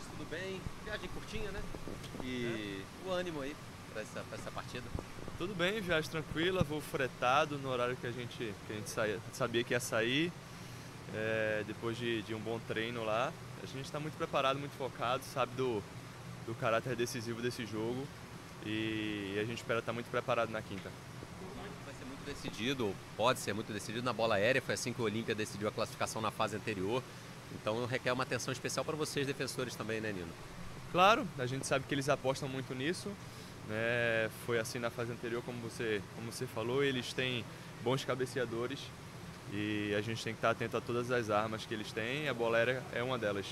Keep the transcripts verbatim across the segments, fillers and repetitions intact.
Jorge, tudo bem? Viagem curtinha, né? E é. o ânimo aí para essa, pra essa partida? Tudo bem, viagem tranquila, voo fretado no horário que a gente, que a gente saia, sabia que ia sair, é, depois de, de um bom treino lá. A gente está muito preparado, muito focado, sabe do, do caráter decisivo desse jogo e a gente espera estar muito preparado na quinta. Vai ser muito decidido, pode ser muito decidido na bola aérea, foi assim que o Olímpia decidiu a classificação na fase anterior. Então requer uma atenção especial para vocês, defensores também, né, Nino? Claro, a gente sabe que eles apostam muito nisso, né? Foi assim na fase anterior, como você, como você falou, eles têm bons cabeceadores e a gente tem que estar atento a todas as armas que eles têm, e a bola aérea é uma delas.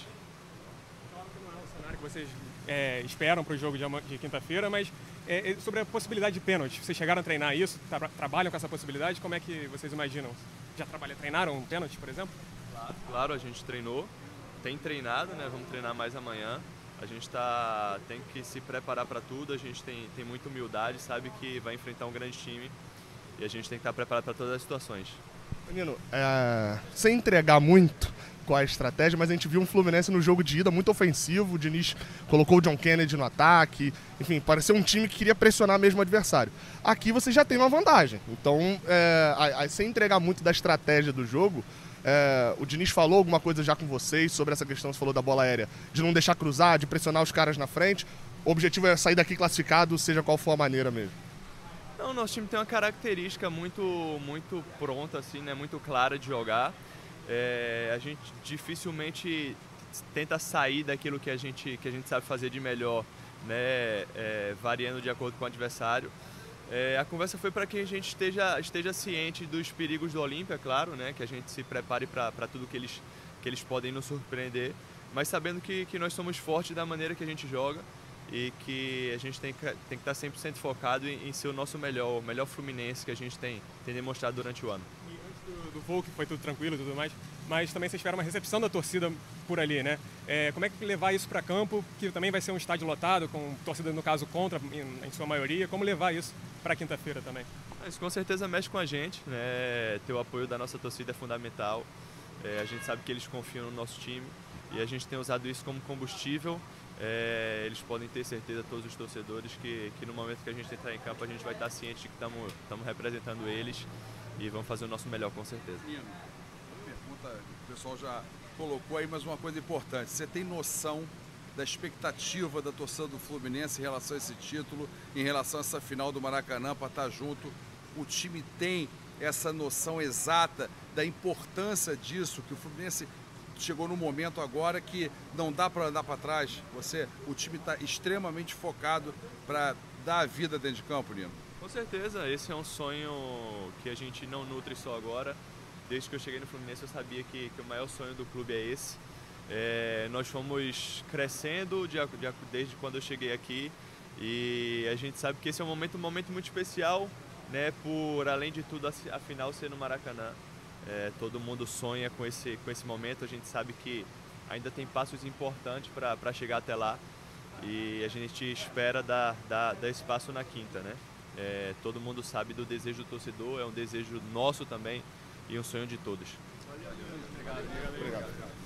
Claro que não é o cenário que vocês é, esperam para o jogo de, de quinta-feira, mas é, sobre a possibilidade de pênalti, vocês chegaram a treinar isso, tra trabalham com essa possibilidade, como é que vocês imaginam? Já trabalham, treinaram um pênalti, por exemplo? Claro, claro, a gente treinou, tem treinado, né? Vamos treinar mais amanhã. A gente tá, tem que se preparar para tudo, a gente tem, tem muita humildade, sabe que vai enfrentar um grande time e a gente tem que estar preparado para todas as situações. Nino, é, sem entregar muito com a estratégia, mas a gente viu um Fluminense no jogo de ida muito ofensivo, o Diniz colocou o John Kennedy no ataque, enfim, pareceu um time que queria pressionar mesmo o adversário. Aqui você já tem uma vantagem, então é, a, a, sem entregar muito da estratégia do jogo, é, o Diniz falou alguma coisa já com vocês sobre essa questão que você falou da bola aérea, de não deixar cruzar, de pressionar os caras na frente. O objetivo é sair daqui classificado, seja qual for a maneira mesmo. Não, nosso time tem uma característica muito, muito pronta, assim, né, muito clara de jogar. É, a gente dificilmente tenta sair daquilo que a gente, que a gente sabe fazer de melhor, né, é, variando de acordo com o adversário. É, a conversa foi para que a gente esteja, esteja ciente dos perigos do Olímpia, claro, né, que a gente se prepare para tudo que eles, que eles podem nos surpreender, mas sabendo que, que nós somos fortes da maneira que a gente joga e que a gente tem que, tem que estar cem por cento focado em, em ser o nosso melhor, o melhor Fluminense que a gente tem, tem demonstrado durante o ano. E antes do, do voo, que foi tudo tranquilo e tudo mais, mas também vocês tiveram uma recepção da torcida por ali, né? É, como é que levar isso para campo, que também vai ser um estádio lotado, com torcida, no caso, contra, em, em sua maioria, como levar isso para quinta-feira também? Isso com certeza mexe com a gente, né? Ter o apoio da nossa torcida é fundamental, é, a gente sabe que eles confiam no nosso time e a gente tem usado isso como combustível. É, eles podem ter certeza, todos os torcedores, que, que no momento que a gente entrar em campo a gente vai estar ciente de que estamos representando eles e vamos fazer o nosso melhor, com certeza. Nino, uma pergunta que o pessoal já colocou aí, mas uma coisa importante. Você tem noção da expectativa da torcida do Fluminense em relação a esse título, em relação a essa final do Maracanã para estar junto? O time tem essa noção exata da importância disso, que o Fluminense chegou num momento agora que não dá para andar para trás. Você, o time está extremamente focado para dar a vida dentro de campo, Nino. Com certeza, esse é um sonho que a gente não nutre só agora. Desde que eu cheguei no Fluminense eu sabia que, que o maior sonho do clube é esse. É, nós fomos crescendo de, de, desde quando eu cheguei aqui e a gente sabe que esse é um momento, um momento muito especial, né, por além de tudo a, a final ser no Maracanã. É, todo mundo sonha com esse, com esse momento, a gente sabe que ainda tem passos importantes para chegar até lá e a gente espera dar, dar, dar espaço na quinta, né? É, todo mundo sabe do desejo do torcedor, é um desejo nosso também e um sonho de todos. Obrigado. Obrigado. Obrigado.